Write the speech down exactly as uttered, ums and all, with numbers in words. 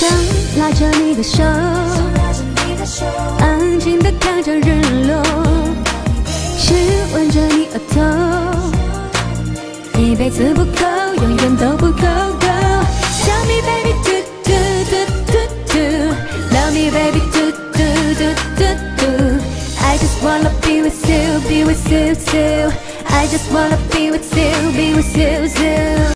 想拉着你的手，安静地看着日落，亲吻着你额头，一辈子不够，永远都不够够。Tell me baby do do do do do, love me baby do do do do do. I just wanna be with you, be with you too. I just wanna be with you, be with you too.